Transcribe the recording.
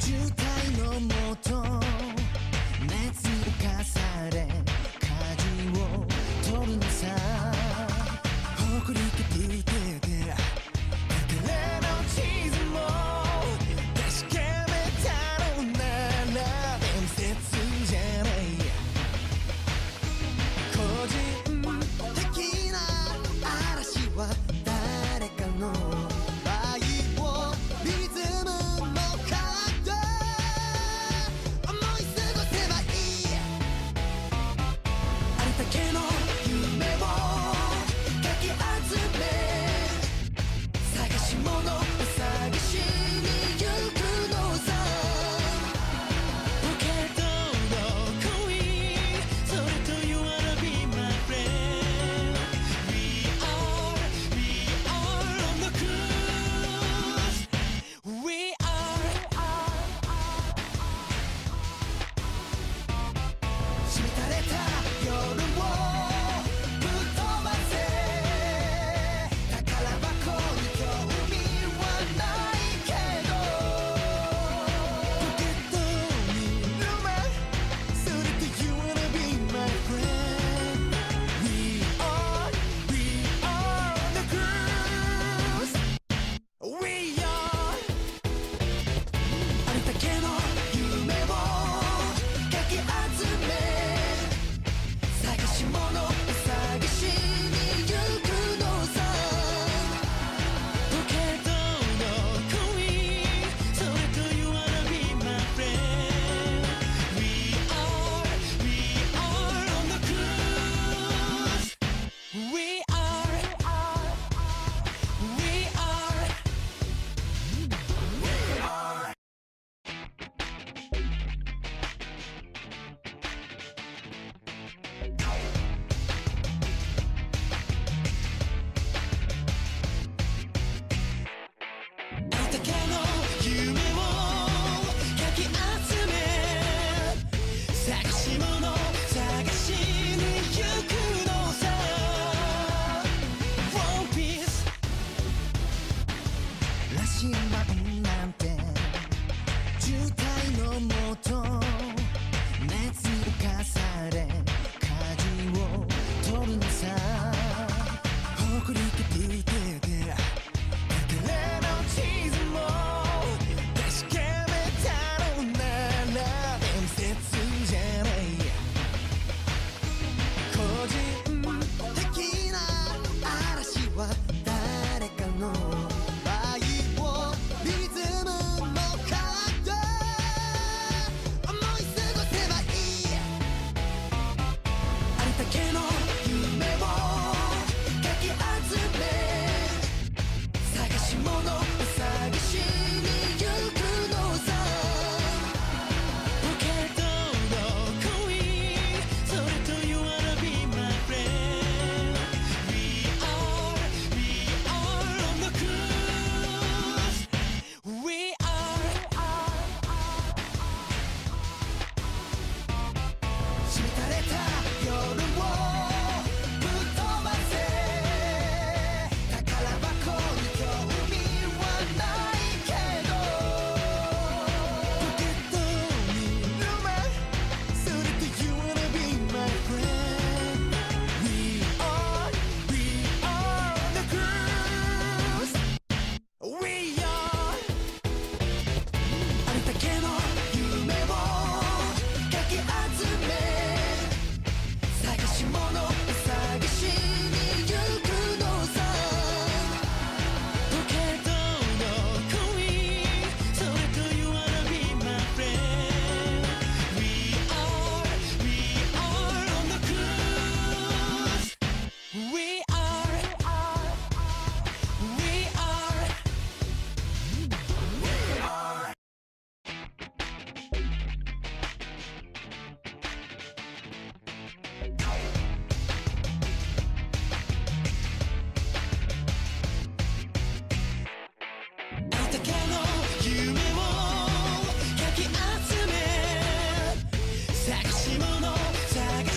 渋滞のもと熱に浮かされ舵を取るのさ北陸ブーテで別れの地図も確かめたのなら伝説じゃない個人的な嵐は誰かの愛をリズムのカード思い過ごせばいいありだけの夢をかき集め探し物を探しに行くのさポケットの恋それと You wanna be my friend We are on the cruise We are しみたれた夜をぶっ飛ばせ宝箱に興味はないけどポケットに夢それと You wanna be my friend We are on the cruise We are ありだけの夢をかき集め探し物を探しに行くのさポケットの恋それと You wanna be my friend We are on the cruise We areありだけの夢をかき集め探し物探しに行くのさ One Piece 羅針盤なんて渋滞